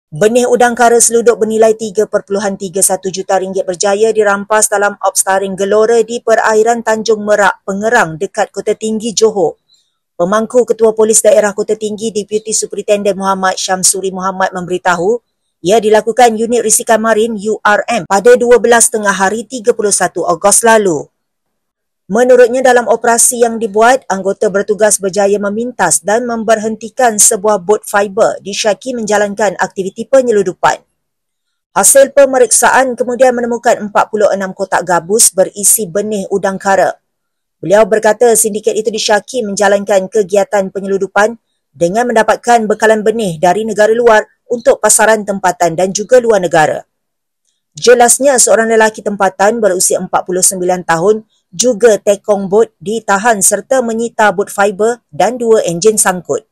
Benih udang kara seluduk bernilai RM3.31 juta berjaya dirampas dalam ops taring gelora di perairan Tanjung Merak, Pengerang dekat Kota Tinggi, Johor. Pemangku Ketua Polis Daerah Kota Tinggi Deputi Superintenden Muhammad Syamsuri Muhammad memberitahu ia dilakukan Unit Risikan Marin URM pada 12.30 hari 31 Ogos lalu. Menurutnya dalam operasi yang dibuat, anggota bertugas berjaya memintas dan memberhentikan sebuah bot fiber disyaki menjalankan aktiviti penyeludupan. Hasil pemeriksaan kemudian menemukan 46 kotak gabus berisi benih udang kara. Beliau berkata sindiket itu disyaki menjalankan kegiatan penyeludupan dengan mendapatkan bekalan benih dari negara luar untuk pasaran tempatan dan juga luar negara. Jelasnya seorang lelaki tempatan berusia 49 tahun juga tekong bot ditahan serta menyita bot fiber dan 2 enjin sangkut.